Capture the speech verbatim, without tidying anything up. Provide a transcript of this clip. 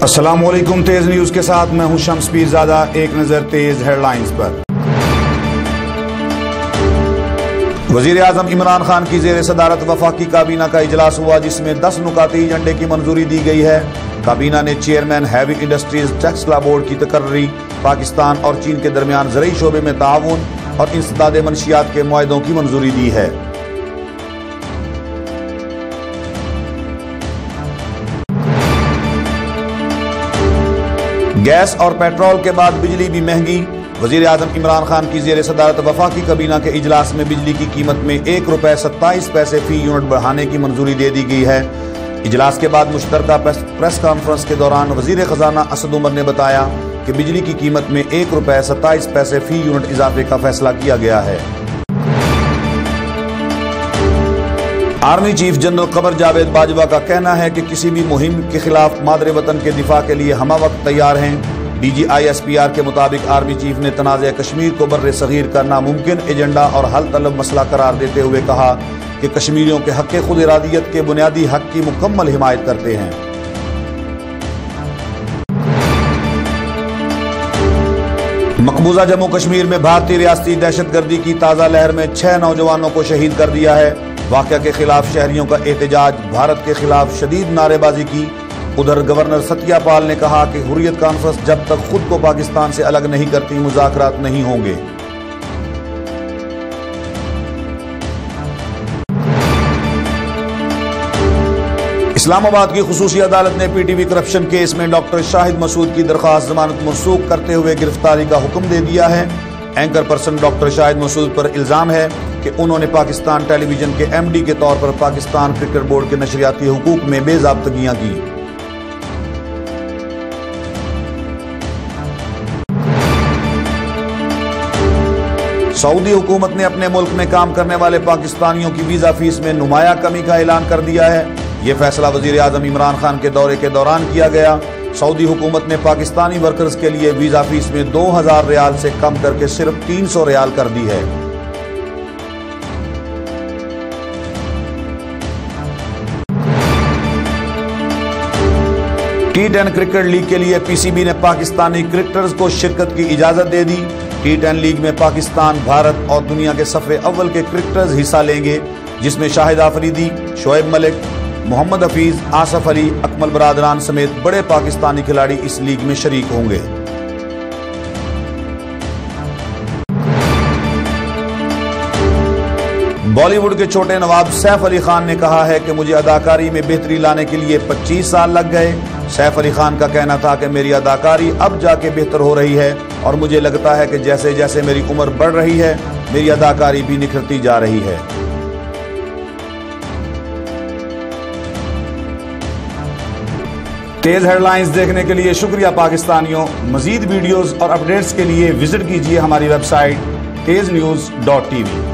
अस्सलाम वालेकुम। तेज न्यूज के साथ मैं हूं शम्स पीरजादा। एक नजर तेज हेडलाइंस पर। वजीर आजम इमरान खान की जेर सदारत वफाकी काबीना का इजलास हुआ, जिसमें दस नुकाती एजेंडे की मंजूरी दी गई है। काबीना ने chairman heavy industries tax law board की तकर्री, पाकिस्तान और चीन के दरमियान ज़रई शोबे में ताउन और इंसदाद मंशियात के मुआहदों की मंजूरी दी है। गैस और पेट्रोल के बाद बिजली भी महंगी। वजीर आजम इमरान खान की जेर सदारत वफाकी काबीना के इजलास में बिजली की कीमत में एक रुपए सत्ताईस पैसे फी यूनिट बढ़ाने की मंजूरी दे दी गई है। इजलास के बाद मुश्तरका प्रेस कॉन्फ्रेंस के दौरान वजीर खजाना असद उमर ने बताया कि बिजली की कीमत में एक रुपए सत्ताईस पैसे फी यूनिट इजाफे का फैसला किया गया है। Army chief general Qamar Javed Bajwa का कहना है कि किसी भी मुहिम के खिलाफ मादरे वतन के दिफा के लिए हम वक्त तैयार हैं। D G I S P R के मुताबिक आर्मी चीफ ने तनाज़ कश्मीर को बर्रे सगीर का नामुमकिन एजेंडा और हल तलब मसला करार देते हुए कहा कि कश्मीरियों के हक़ खुद इरादियत के बुनियादी हक की मुकम्मल हिमायत करते हैं। मकबूजा जम्मू कश्मीर में भारतीय रियासती दहशतगर्दी की ताज़ा लहर में छह नौजवानों को शहीद कर दिया है। वाक़या के खिलाफ शहरियों का एहतजाज, भारत के खिलाफ शदीद नारेबाजी की। उधर गवर्नर सत्यापाल ने कहा कि हुर्रियत कॉन्फ्रेंस जब तक खुद को पाकिस्तान से अलग नहीं करती मुज़ाकरात नहीं होंगे। इस्लामाबाद की खुसूसी अदालत ने P T V corruption case में डॉक्टर शाहिद मसूद की दरख्वास्त जमानत मनसूख करते हुए गिरफ्तारी का हुक्म दे दिया है। Anchor person doctor Shahid Masood पर इल्जाम है कि उन्होंने पाकिस्तान टेलीविजन के एम डी के तौर पर पाकिस्तान क्रिकेट बोर्ड के नशरियाती हुकूक में बेज़ाब्तगियां की। सऊदी हुकूमत ने अपने मुल्क में काम करने वाले पाकिस्तानियों की वीजा फीस में नुमाया कमी का ऐलान कर दिया है। यह फैसला वजीर आजम इमरान खान के दौरे के दौरान किया गया। सऊदी हुकूमत ने पाकिस्तानी वर्कर्स के लिए वीजा फीस में दो हजार रियाल से कम करके सिर्फ तीन सौ रियाल कर दी है। टी टेन क्रिकेट लीग के लिए पी सी बी ने पाकिस्तानी क्रिकेटर्स को शिरकत की इजाजत दे दी। टी टेन लीग में पाकिस्तान, भारत और दुनिया के सफे अव्वल के क्रिकेटर्स हिस्सा लेंगे, जिसमें शाहिद आफरीदी, शोएब मलिक, मोहम्मद हफीज, आसफ अली, अकमल बरादरान समेत बड़े पाकिस्तानी खिलाड़ी इस लीग में शरीक होंगे। बॉलीवुड के छोटे नवाब सैफ अली खान ने कहा है कि मुझे अदाकारी में बेहतरी लाने के लिए पच्चीस साल लग गए। सैफ अली खान का कहना था कि मेरी अदाकारी अब जाके बेहतर हो रही है और मुझे लगता है कि जैसे जैसे मेरी उम्र बढ़ रही है मेरी अदाकारी भी निखरती जा रही है। तेज हेडलाइंस देखने के लिए शुक्रिया पाकिस्तानियों। मजीद वीडियोस और अपडेट्स के लिए विजिट कीजिए हमारी website Tez news dot T we.